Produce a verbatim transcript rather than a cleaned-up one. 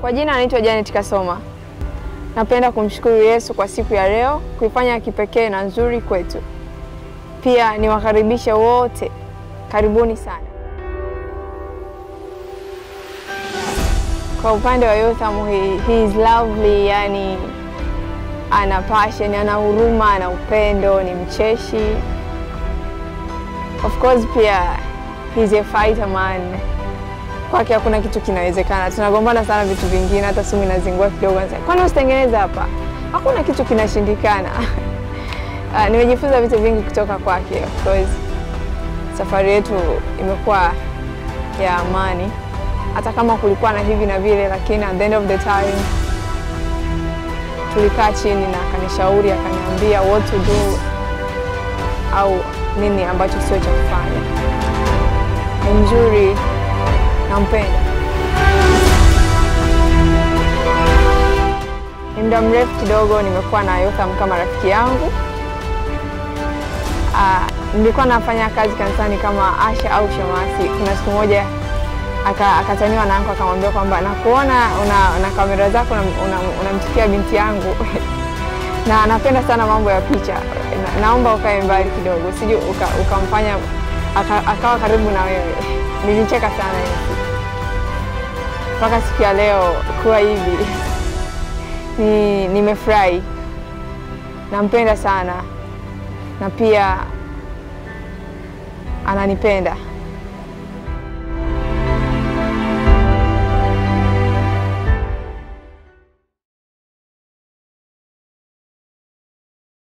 Kwa jina anaitwa Janet Kasoma. Napenda kumshukuru Yesu kwa siku ya leo, kuifanya kipekee na nzuri kwetu. Pia niwakaribisha wote. Karibuni sana. Kwa upande wa Yotham, he, he is lovely, yani ana passion, ana huruma, ana upendo, ni mcheshi. Of course pia he's a fighter man. Kwake hakuna kitu kinawezekana. Tunagombana sana vitu vingine, hata simu inazingua kidogo. Kwani usitengeneza hapa? Hakuna kitu kinashindikana. Uh, nimejifunza vitu vingi kutoka kwake. Of course safari yetu imekuwa ya amani. Hata kama kulikuwa na hivi na vile, lakini at the end of the time tulikaa chini na akanishauri, akaniambia what to do au nini ambacho sio cha kufanya. Ni mzuri, nampenda. Ni muda mrefu kidogo nimekuwa na Yotham kama rafiki yangu. Ah, nilikuwa nafanya kazi kanisani kama Asha au Shemasi. Kuna siku moja akataniwa aka na anko akamwambia kwamba nakuona una, una kamera zako unamtikia una, una binti yangu. Na anapenda sana mambo ya picha. Na, naomba ukae mbali kidogo, usije ukamfanya uka akawa karibu na wewe. Nilicheka sana hivi. Mpaka siku ya leo kuwa hivi ni nimefurahi. Nampenda sana na pia ananipenda.